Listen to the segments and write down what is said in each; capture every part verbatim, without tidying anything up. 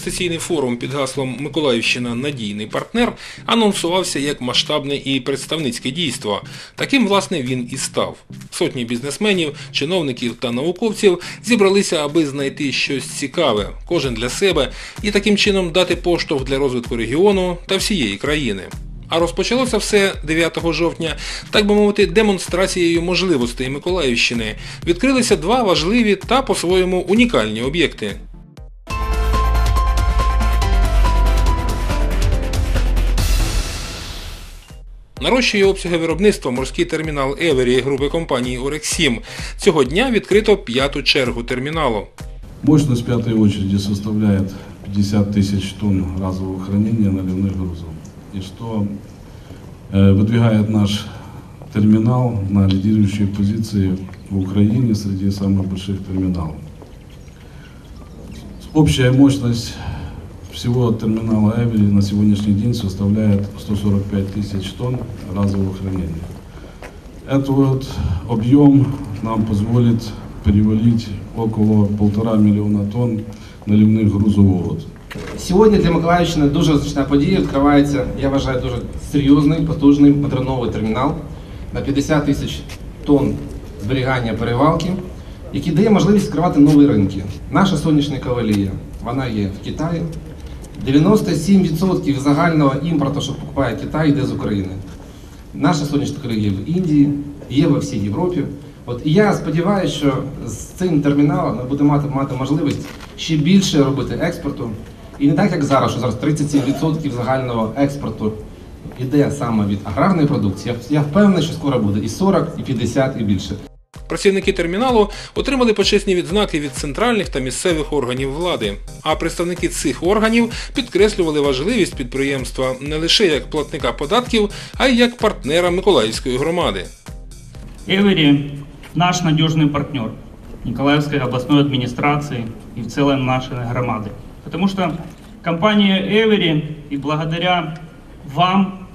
інвестиційний форум під гаслом «Миколаївщина – надійний партнер» анонсувався як масштабне і представницьке дійство. Таким, власне, він і став. Сотні бізнесменів, чиновників та науковців зібралися, аби знайти щось цікаве, кожен для себе, і таким чином дати поштовх для розвитку регіону та всієї країни. А розпочалося все дев'ятого жовтня, так би мовити, демонстрацією можливостей Миколаївщини. Відкрилися два важливі та по-своєму унікальні об'єкти. Нарощує обсяги виробництва морський термінал «Евері» групи компаній «Орексім». Цього дня відкрито п'яту чергу терміналу. Мощность пятой очереди составляет пятьдесят тысяч тонн разового хранения наливных грузов. И что э, выдвигает наш терминал на лидирующие позиции в Украине среди самых больших терминалов. Общая мощность всего терминала «Эвери» на сегодняшний день составляет сто сорок пять тысяч тонн разового хранения. Этот вот объем нам позволит перевалить около полтора миллиона тонн наливных грузового. Сьогодні для Миколаївщини дуже значна подія. Відкривається, я вважаю, дуже серйозний, потужний модерновий термінал на п'ятдесят тисяч тонн зберігання перевалки, який дає можливість відкривати нові ринки. Наша соняшникова олія, вона є в Китаї. дев'яносто сім відсотків загального імпорту, що покупає Китай, йде з України. Наша соняшникова олія є в Індії, є во всій Європі. От, і я сподіваюся, що з цим терміналом ми будемо мати, мати можливість ще більше робити експорту. І не так, як зараз, що зараз тридцять сім відсотків загального експорту йде саме від аграрної продукції. Я, я впевнений, що скоро буде і сорок, і п'ятдесят, і більше. Працівники терміналу отримали почесні відзнаки від центральних та місцевих органів влади. А представники цих органів підкреслювали важливість підприємства не лише як платника податків, а й як партнера Миколаївської громади. «Эвери» – наш надежный партнер Николаевской областной администрации и в целом нашей громады. Потому что компания «Эвери» и благодаря вам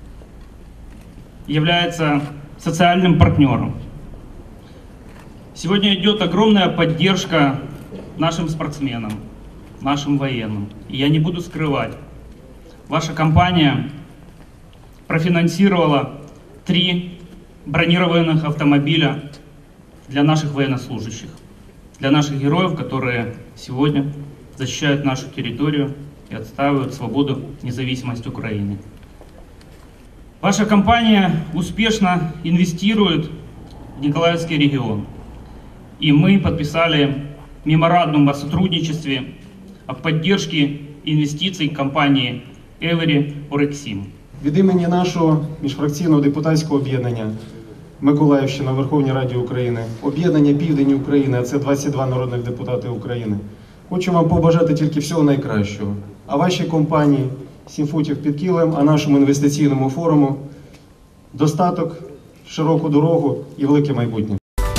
является социальным партнером. Сегодня идет огромная поддержка нашим спортсменам, нашим военным. И я не буду скрывать, ваша компания профинансировала три бронированных автомобиля для наших военнослужащих, для наших героев, которые сегодня защищают нашу территорию и отстаивают свободу, независимость Украины. Ваша компания успешно инвестирует в Николаевский регион. И мы подписали меморандум о сотрудничестве, о поддержке инвестиций компании «Евері Орексім». Від імені нашого міжфракційного депутатського об'єднання «Миколаївщина в Верховній Раді України», об'єднання «Південь України», а це двадцять два народних депутати України, хочу вам побажати тільки всього найкращого. А вашій компанії «Сім футів під килим», а нашому інвестиційному форуму достаток, широку дорогу і велике майбутнє.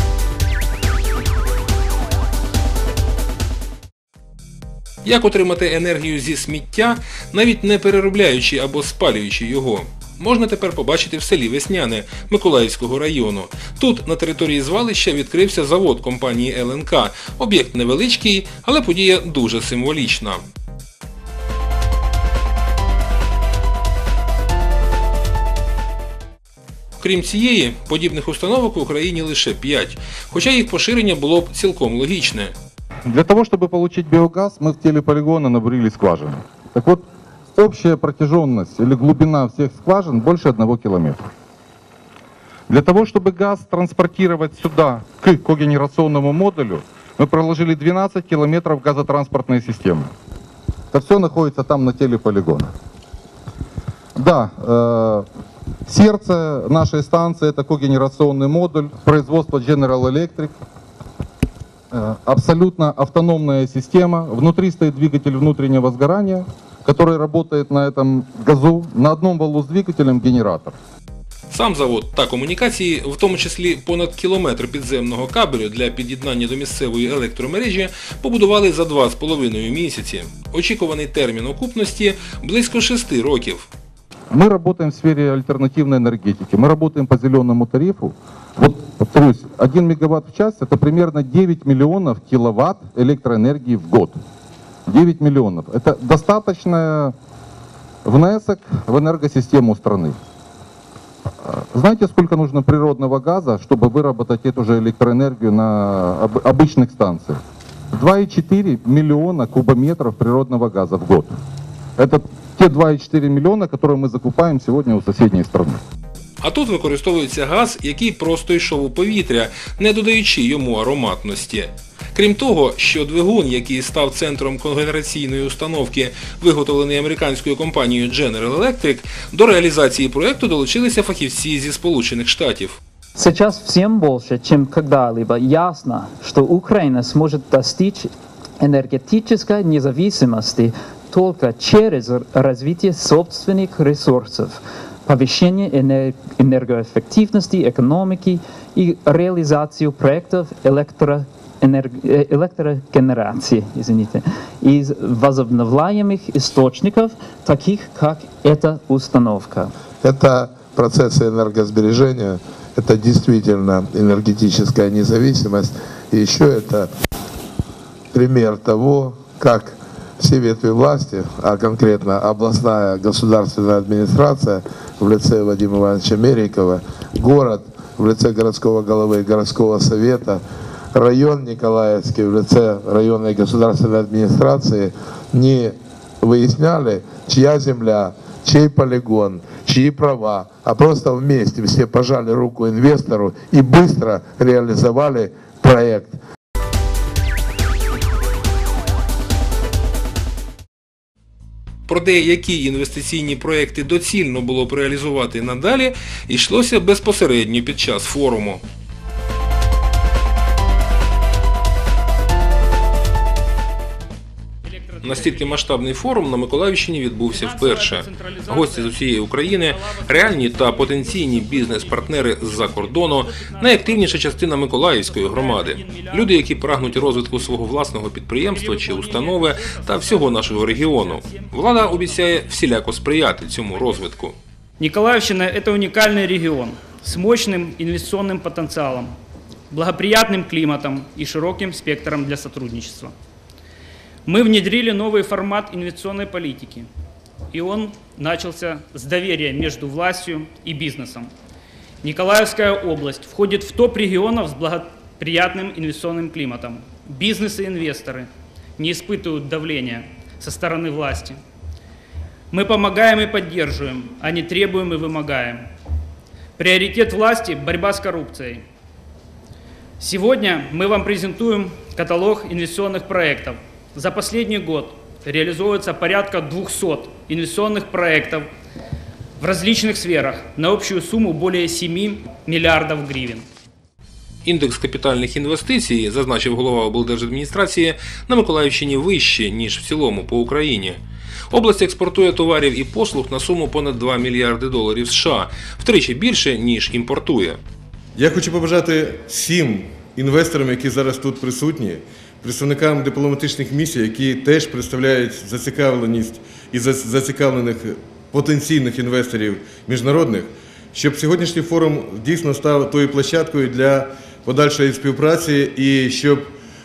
Як отримати енергію зі сміття, навіть не переробляючи або спалюючи його? Можна тепер побачити в селі Весняне Миколаївського району. Тут, на території звалища, відкрився завод компанії ел ен ка. Об'єкт невеличкий, але подія дуже символічна. Крім цієї, подібних установок в Україні лише п'ять, хоча їх поширення було б цілком логічне. Для того, чтобы получить биогаз, мы в теле полигона набурили скважины. Так вот, общая протяженность или глубина всех скважин больше одного километра. Для того, чтобы газ транспортировать сюда, к когенерационному модулю, мы проложили двенадцать километров газотранспортной системы. Это все находится там на теле полигона. Да, э, сердце нашей станции – это когенерационный модуль производства General Electric. Абсолютно автономная система. Внутри стоит двигатель внутреннего сгорания, который работает на этом газу. На одном валу с двигателем генератор. Сам завод та комунікації, в тому числі понад кілометр підземного кабелю для під'єднання до місцевої електромережі, побудували за два з половиною місяці. Очікуваний термін окупності – близько шести років. Мы работаем в сфере альтернативной энергетики. Мы работаем по зеленому тарифу. Вот, повторюсь, один мегаватт в час – это примерно девять миллионов киловатт электроэнергии в год. девять миллионов. Это достаточно внесок в энергосистему страны. Знаете, сколько нужно природного газа, чтобы выработать эту же электроэнергию на об- обычных станциях? два и четыре миллиона кубометров природного газа в год. Это те два и четыре миллиона, которые мы закупаем сегодня у соседней страны. А тут використовується газ, який просто йшов у повітря, не додаючи йому ароматності. Крім того, що двигун, який став центром когенераційної установки, виготовлений американською компанією General Electric, до реалізації проєкту долучилися фахівці зі Сполучених Штатів. Сейчас всем больше, чем когда-либо, ясно, что Украина сможет достичь энергетической независимости только через развитие собственных ресурсов, повышение энергоэффективности экономики и реализацию проектов электро электрогенерации, извините, из возобновляемых источников, таких как эта установка. Это процессы энергосбережения, это действительно энергетическая независимость. И еще это пример того, как все ветви власти, а конкретно областная государственная администрация в лице Вадима Ивановича Мерикова, город в лице городского головы, городского совета, район Николаевский в лице районной государственной администрации не выясняли, чья земля, чей полигон, чьи права, а просто вместе все пожали руку инвестору и быстро реализовали проект. Про те, які інвестиційні проекти доцільно було б реалізувати надалі, йшлося безпосередньо під час форуму. Настільки масштабний форум на Миколаївщині відбувся вперше. Гості з усієї України, реальні та потенційні бізнес-партнери з-за кордону, найактивніша частина Миколаївської громади. Люди, які прагнуть розвитку свого власного підприємства чи установи та всього нашого регіону. Влада обіцяє всіляко сприяти цьому розвитку. Николаевщина – это уникальный регион с мощным инвестиционным потенциалом, благоприятным климатом и широким спектром для сотрудничества. Мы внедрили новый формат инвестиционной политики, и он начался с доверия между властью и бизнесом. Николаевская область входит в топ регионов с благоприятным инвестиционным климатом. Бизнес и инвесторы не испытывают давления со стороны власти. Мы помогаем и поддерживаем, а не требуем и вымогаем. Приоритет власти – борьба с коррупцией. Сегодня мы вам презентуем каталог инвестиционных проектов. За последний год реализуется порядка двухсот инвестиционных проектов в различных сферах на общую сумму более семи миллиардов гривен. Індекс капітальних інвестицій, зазначив голова облдержадміністрації, на Миколаївщині вище, ніж в цілому по Україні. Область експортує товарів і послуг на суму понад два мільярди доларів США, втричі більше, ніж імпортує. Я хочу побажати всім інвесторам, які зараз тут присутні, представникам дипломатичних місій, які теж представляють зацікавленість і зацікавлених потенційних інвесторів міжнародних, щоб сьогоднішній форум дійсно став тою площадкою для подальшої співпраці і щоб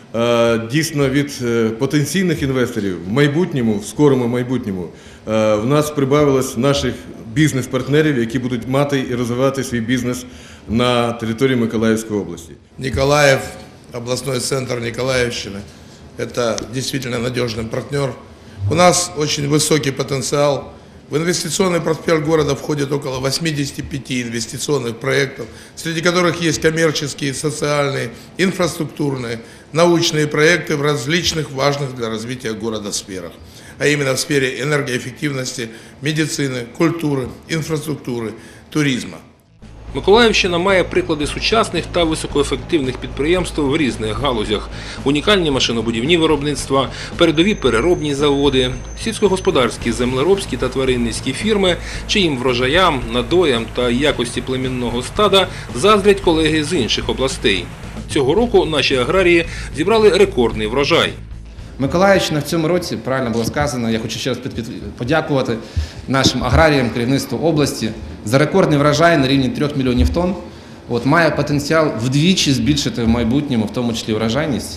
е, дійсно від потенційних інвесторів в майбутньому, в скорому майбутньому, е, в нас прибавилось наших бізнес-партнерів, які будуть мати і розвивати свій бізнес на території Миколаївської області. Николаев, областной центр Николаевщины, это действительно надежный партнер. У нас очень высокий потенциал. В инвестиционный портфель города входит около восьмидесяти пяти инвестиционных проектов, среди которых есть коммерческие, социальные, инфраструктурные, научные проекты в различных важных для развития города сферах, а именно в сфере энергоэффективности, медицины, культуры, инфраструктуры, туризма. Миколаївщина має приклади сучасних та високоефективних підприємств в різних галузях. Унікальні машинобудівні виробництва, передові переробні заводи, сільськогосподарські, землеробські та тваринницькі фірми, чиїм врожаям, надоям та якості племінного стада заздрять колеги з інших областей. Цього року наші аграрії зібрали рекордний врожай. Миколаївщина в цьому році, правильно було сказано, я хочу ще раз подякувати нашим аграріям, керівництву області за рекордний врожай на рівні трьох мільйонів тонн. От, має потенціал вдвічі збільшити в майбутньому, в тому числі врожайність.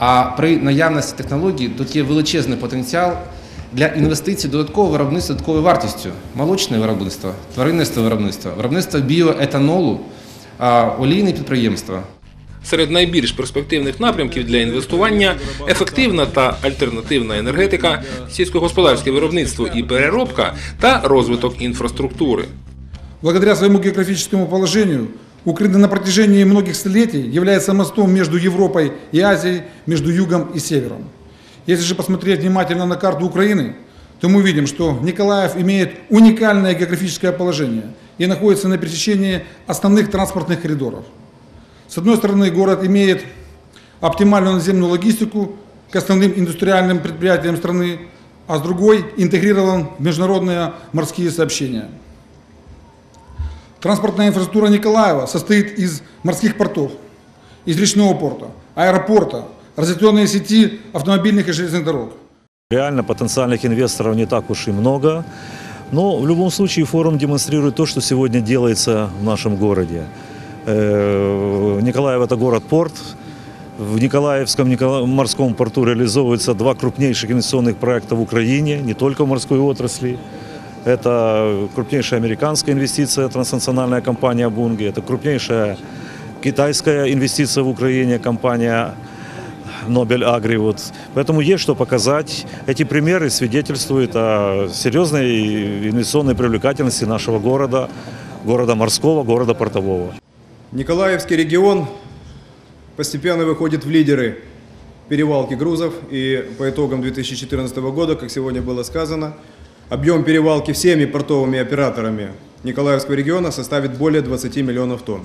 А при наявності технологій тут є величезний потенціал для інвестицій додаткового виробництва, додатковою вартістю. Молочне виробництво, тваринництво виробництво, виробництво біоетанолу, олійні підприємства. Серед найбільш перспективних напрямків для інвестування – ефективна та альтернативна енергетика, сільськогосподарське виробництво і переробка та розвиток інфраструктури. Благодаря своему географическому положению Украина на протяжении многих столетий является мостом между Европой и Азией, между югом и севером. Если же посмотреть внимательно на карту Украины, то мы видим, что Николаев имеет уникальное географическое положение и находится на пересечении основных транспортных коридоров. С одной стороны, город имеет оптимальную наземную логистику к основным индустриальным предприятиям страны, а с другой интегрирован в международные морские сообщения. Транспортная инфраструктура Николаева состоит из морских портов, из речного порта, аэропорта, разветвленной сети автомобильных и железных дорог. Реально потенциальных инвесторов не так уж и много, но в любом случае форум демонстрирует то, что сегодня делается в нашем городе. Николаев – это город-порт. В Николаевском морском порту реализовываются два крупнейших инвестиционных проекта в Украине, не только в морской отрасли. Это крупнейшая американская инвестиция, транснациональная компания Bunge, это крупнейшая китайская инвестиция в Украине, компания Nobel Agri. Вот. Поэтому есть что показать. Эти примеры свидетельствуют о серьезной инвестиционной привлекательности нашего города, города морского, города портового. Николаевский регион постепенно выходит в лидеры перевалки грузов, и по итогам две тысячи четырнадцатого года, как сегодня было сказано, объем перевалки всеми портовыми операторами Николаевского региона составит более двадцати миллионов тонн.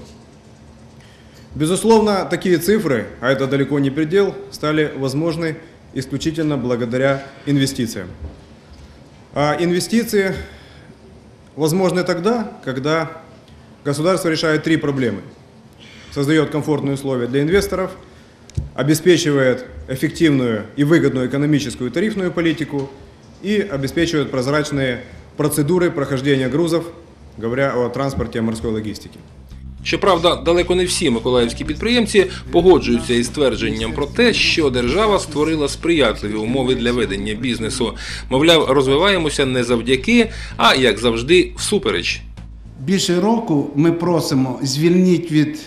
Безусловно, такие цифры, а это далеко не предел, стали возможны исключительно благодаря инвестициям. А инвестиции возможны тогда, когда государство решает три проблемы. Создает комфортные условия для инвесторов, обеспечивает эффективную и выгодную экономическую тарифную политику и обеспечивает прозрачные процедуры прохождения грузов, говоря о транспорте и морской логистике. Щоправда, далеко не всі миколаївські підприємці погоджуються із твердженням про те, що держава створила сприятливі умови для ведення бізнесу. Мовляв, розвиваємося не завдяки, а, як завжди, всупереч. Більше року ми просимо звільнити від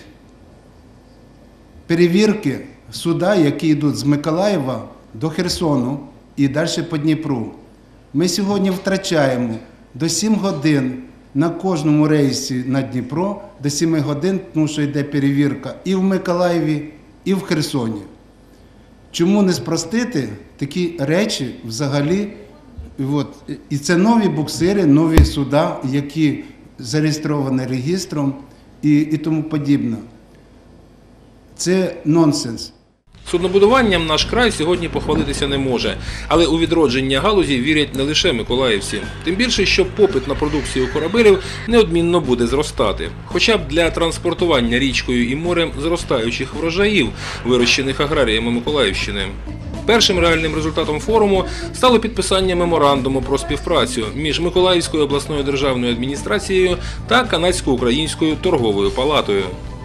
перевірки суда, які йдуть з Миколаєва до Херсону і далі по Дніпру. Ми сьогодні втрачаємо до семи годин на кожному рейсі на Дніпро, до семи годин, тому що йде перевірка і в Миколаєві, і в Херсоні. Чому не спростити такі речі взагалі? От. І це нові буксири, нові суда, які зареєстровані реєстром і, і тому подібне. Це нонсенс. Суднобудуванням наш край сьогодні похвалитися не може. Але у відродження галузі вірять не лише миколаївці. Тим більше, що попит на продукцію корабелів неодмінно буде зростати. Хоча б для транспортування річкою і морем зростаючих врожаїв, вирощених аграріями Миколаївщини. Першим реальним результатом форуму стало підписання меморандуму про співпрацю між Миколаївською обласною державною адміністрацією та Канадсько-Українською торговою палатою.